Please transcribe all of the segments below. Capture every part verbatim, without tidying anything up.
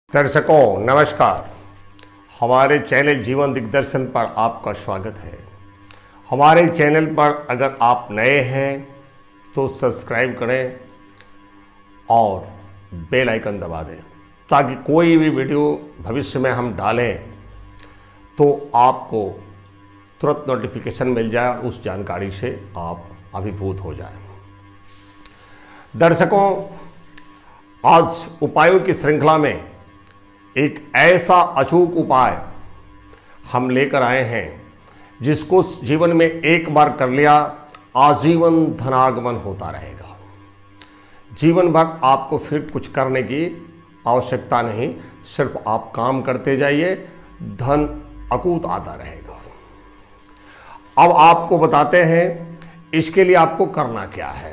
दर्शकों नमस्कार। हमारे चैनल जीवन दिग्दर्शन पर आपका स्वागत है। हमारे चैनल पर अगर आप नए हैं तो सब्सक्राइब करें और बेल आइकन दबा दें ताकि कोई भी वीडियो भविष्य में हम डालें तो आपको तुरंत नोटिफिकेशन मिल जाए और उस जानकारी से आप अभिभूत हो जाएं। दर्शकों, आज उपायों की श्रृंखला में एक ऐसा अचूक उपाय हम लेकर आए हैं जिसको जीवन में एक बार कर लिया आजीवन धनागमन होता रहेगा। जीवन भर आपको फिर कुछ करने की आवश्यकता नहीं, सिर्फ आप काम करते जाइए, धन अकूत आता रहेगा। अब आपको बताते हैं इसके लिए आपको करना क्या है।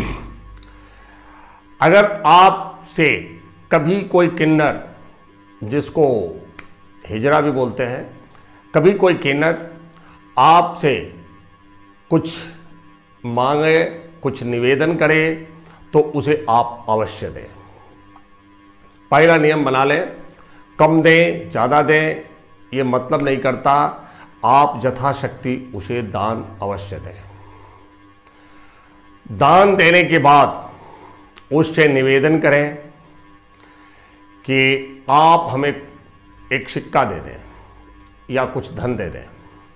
अगर आपसे कभी कोई किन्नर, जिसको हिजड़ा भी बोलते हैं, कभी कोई किन्नर आपसे कुछ मांगे, कुछ निवेदन करे तो उसे आप अवश्य दें। पहला नियम बना लें, कम दें ज़्यादा दें ये मतलब नहीं करता, आप यथाशक्ति उसे दान अवश्य दें। दान देने के बाद उससे निवेदन करें कि आप हमें एक सिक्का दे दें या कुछ धन दे दें।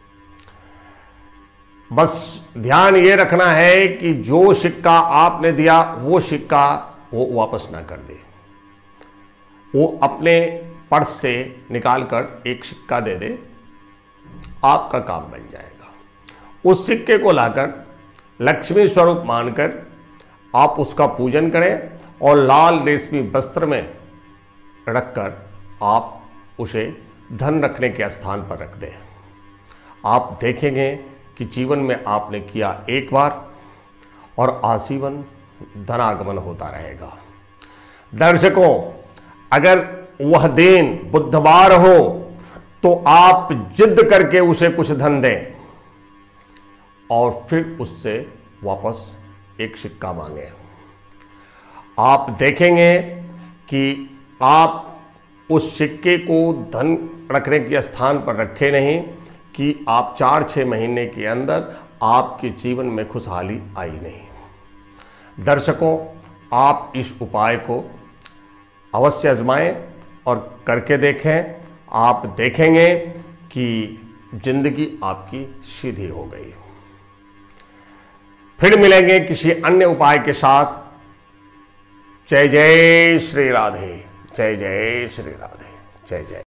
बस ध्यान ये रखना है कि जो सिक्का आपने दिया वो सिक्का वो वापस ना कर दे, वो अपने पर्स से निकाल कर एक सिक्का दे दे, आपका काम बन जाएगा। उस सिक्के को लाकर लक्ष्मी स्वरूप मानकर आप उसका पूजन करें और लाल रेशमी वस्त्र में रखकर आप उसे धन रखने के स्थान पर रख दें। आप देखेंगे कि जीवन में आपने किया एक बार और आजीवन धनागमन होता रहेगा। दर्शकों, अगर वह दिन बुधवार हो तो आप जिद करके उसे कुछ धन दें और फिर उससे वापस एक सिक्का मांगे। आप देखेंगे कि आप उस सिक्के को धन रखने के स्थान पर रखे नहीं कि आप चार छः महीने के अंदर आपके जीवन में खुशहाली आई नहीं। दर्शकों, आप इस उपाय को अवश्य आजमाएं और करके देखें। आप देखेंगे कि जिंदगी आपकी सीधी हो गई। फिर मिलेंगे किसी अन्य उपाय के साथ। जय जय श्री राधे, जय जय श्री राधे, जय जय।